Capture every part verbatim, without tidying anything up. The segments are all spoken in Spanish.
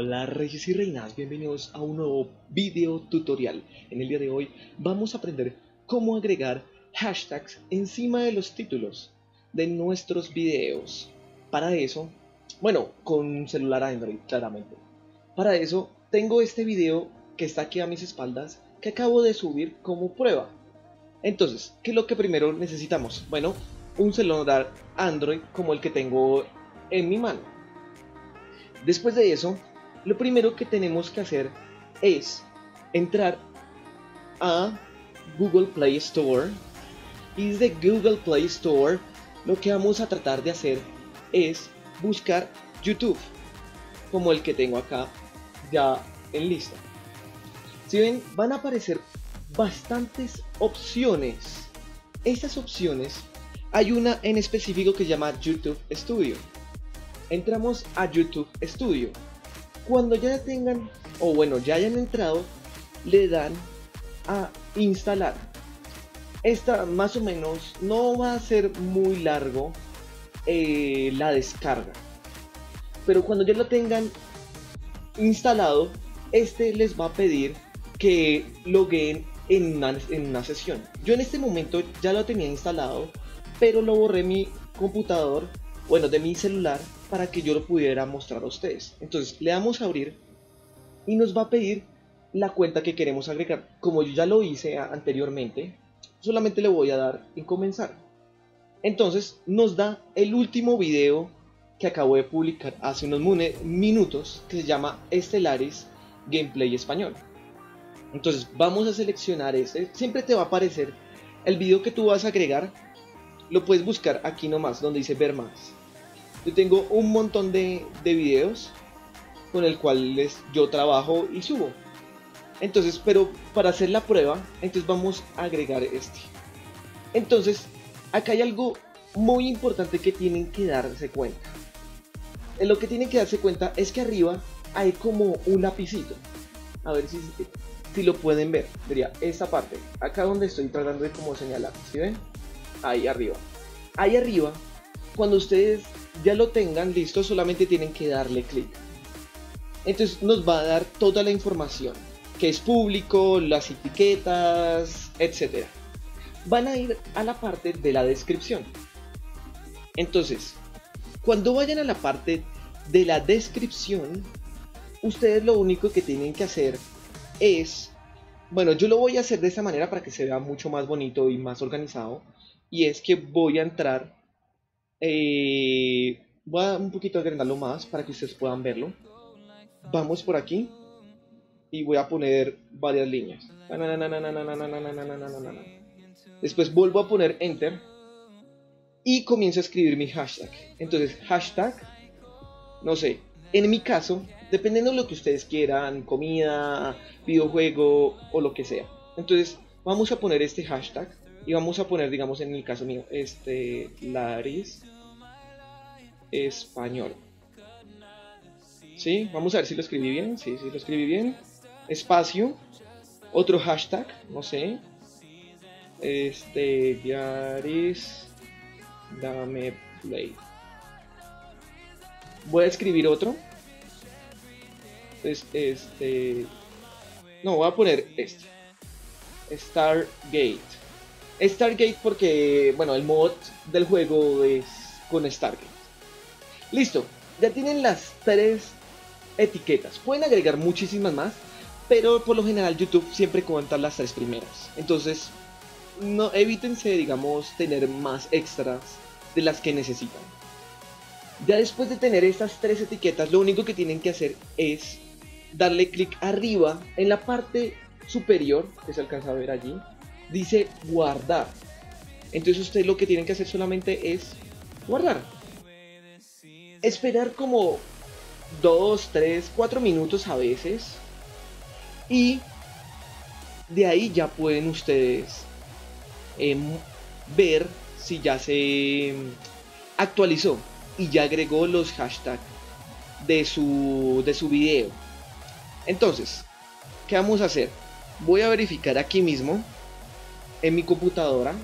Hola reyes y reinas, bienvenidos a un nuevo video tutorial. En el día de hoy vamos a aprender cómo agregar hashtags encima de los títulos de nuestros videos. Para eso, bueno, con celular Android claramente. Para eso tengo este video que está aquí a mis espaldas que acabo de subir como prueba. Entonces, ¿qué es lo que primero necesitamos? Bueno, un celular Android como el que tengo en mi mano. Después de eso, lo primero que tenemos que hacer es entrar a Google Play Store, y desde Google Play Store lo que vamos a tratar de hacer es buscar YouTube, como el que tengo acá ya en lista. Si ven, van a aparecer bastantes opciones. Estas opciones, hay una en específico que se llama YouTube Studio. Entramos a YouTube Studio. Cuando ya tengan, o bueno, ya hayan entrado, le dan a instalar. Esta más o menos no va a ser muy largo eh, la descarga, pero cuando ya lo tengan instalado, este les va a pedir que logueen en una, en una sesión. Yo en este momento ya lo tenía instalado, pero lo borré en mi computador, bueno, de mi celular, para que yo lo pudiera mostrar a ustedes. Entonces le damos a abrir y nos va a pedir la cuenta que queremos agregar. Como yo ya lo hice anteriormente, solamente le voy a dar en comenzar. Entonces nos da el último video que acabo de publicar hace unos minutos, que se llama Stellaris Gameplay Español. Entonces vamos a seleccionar este. Siempre te va a aparecer el video que tú vas a agregar. Lo puedes buscar aquí nomás donde dice ver más. Yo tengo un montón de, de videos con el cual les, yo trabajo y subo. Entonces, pero para hacer la prueba, entonces vamos a agregar este. Entonces, acá hay algo muy importante que tienen que darse cuenta. En lo que tienen que darse cuenta es que arriba hay como un lapicito. A ver si, si lo pueden ver. Vería esta parte, acá donde estoy tratando de como señalar. ¿Sí ven? Ahí arriba. Ahí arriba, cuando ustedes ya lo tengan listo, solamente tienen que darle clic. Entonces nos va a dar toda la información, que es público, las etiquetas, etcétera. Van a ir a la parte de la descripción. Entonces, cuando vayan a la parte de la descripción, ustedes lo único que tienen que hacer es, bueno, yo lo voy a hacer de esta manera para que se vea mucho más bonito y más organizado, y es que voy a entrar, eh, voy a un poquito agrandarlo más para que ustedes puedan verlo. Vamos por aquí y voy a poner varias líneas. Después vuelvo a poner enter y comienzo a escribir mi hashtag. Entonces hashtag, no sé, en mi caso, dependiendo de lo que ustedes quieran, comida, videojuego o lo que sea. Entonces vamos a poner este hashtag y vamos a poner, digamos en el caso mío, este Stellaris Español. ¿Sí? Vamos a ver si lo escribí bien. Sí, sí, lo escribí bien. Espacio. Otro hashtag. No sé. Este. Stellaris. Dame play. Voy a escribir otro. Este. este no, voy a poner este. Stargate. Stargate porque, bueno, el mod del juego es con Stargate. Listo. Ya tienen las tres etiquetas. Pueden agregar muchísimas más, pero por lo general YouTube siempre cuenta las tres primeras. Entonces, no evítense, digamos, tener más extras de las que necesitan. Ya después de tener estas tres etiquetas, lo único que tienen que hacer es darle clic arriba en la parte superior, que se alcanza a ver allí, dice guardar. Entonces ustedes lo que tienen que hacer solamente es guardar. Esperar como dos, tres, cuatro minutos a veces, y de ahí ya pueden ustedes eh, ver si ya se actualizó y ya agregó los hashtags de su, de su video. Entonces, ¿qué vamos a hacer? Voy a verificar aquí mismo en mi computadora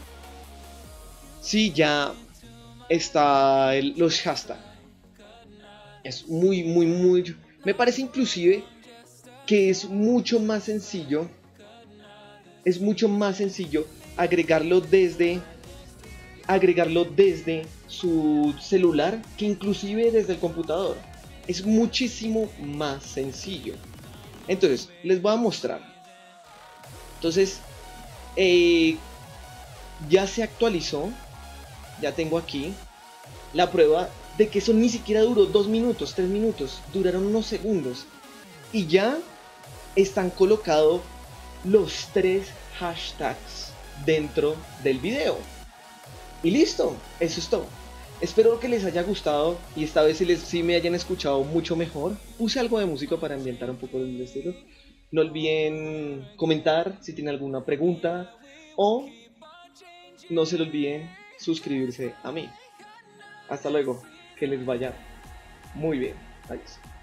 si ya está el, los hashtags. Es muy, muy, muy, Me parece inclusive que es mucho más sencillo, es mucho más sencillo agregarlo desde, agregarlo desde su celular que inclusive desde el computador. Es muchísimo más sencillo. Entonces, les voy a mostrar. Entonces, eh, ya se actualizó. Ya tengo aquí la prueba de que eso ni siquiera duró dos minutos, tres minutos. Duraron unos segundos. Y ya están colocados los tres hashtags dentro del video. Y listo, eso es todo. Espero que les haya gustado y esta vez sí, les, sí me hayan escuchado mucho mejor. Puse algo de música para ambientar un poco el estilo. No olviden comentar si tienen alguna pregunta o no se les olviden suscribirse a mí. Hasta luego, que les vaya muy bien. Adiós.